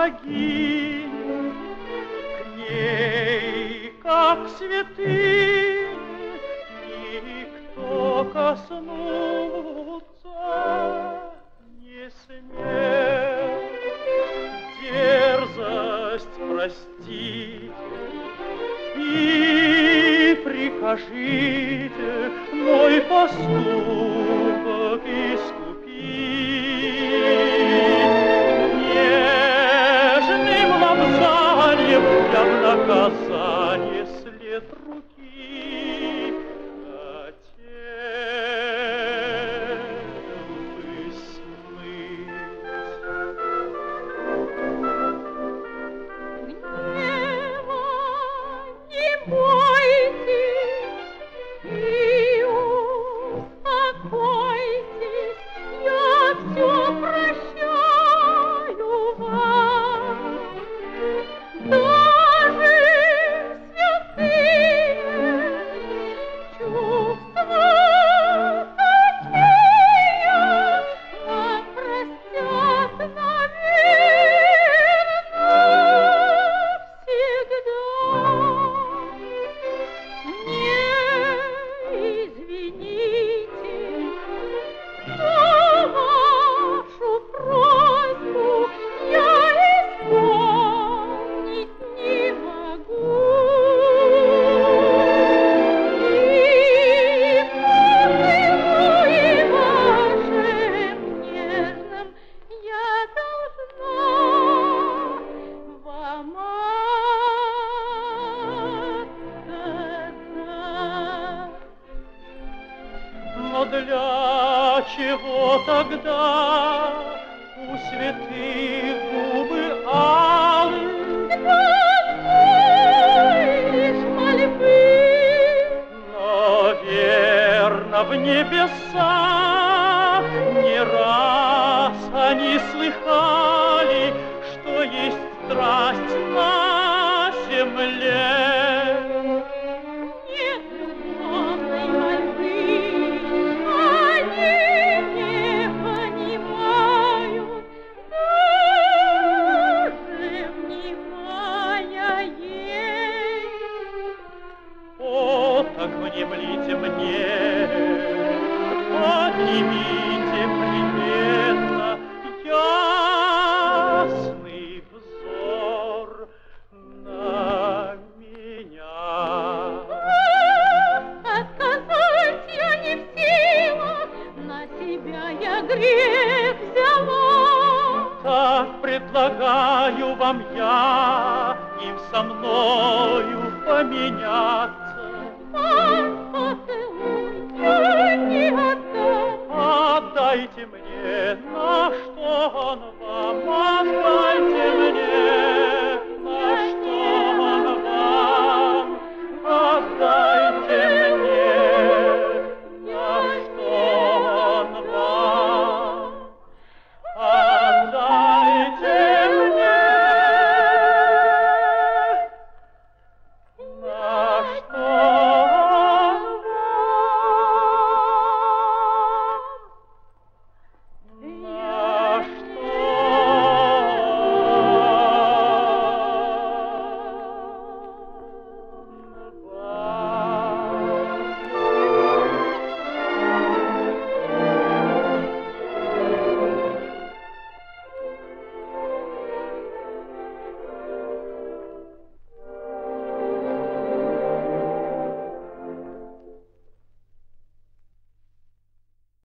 богинь, к ней, как святынь, никто коснуться не смел. Дерзость простите и прикажите мой поступок искупить. Нежным лобзанием я в наказание след руки хотел бы смыть. Гнева не бойтесь и успокойтесь, я все прощаю вам. Даже святые чувства такие вам простят, наверно, всегда. Мне извините за вашу просьбу, я исполнить не могу. И поцелуй вашим нежным я должна вам отдать. Но для чего тогда у святых губы алые? Лишь мольбы, Наверно, в небесах не раз они слыхали, что есть страсть на земле. нет любовной мольбы, они не понимают, даже внимая ей. О, так внемлите мне, поднимите приметно ясный взор на меня. Отказать я не в силах, на себя я грех взяла. Так предлагаю вам я им со мною поменяться. Ваш поцелуй я не отдам. Отдайте мне, на что он вам, отдайте мне.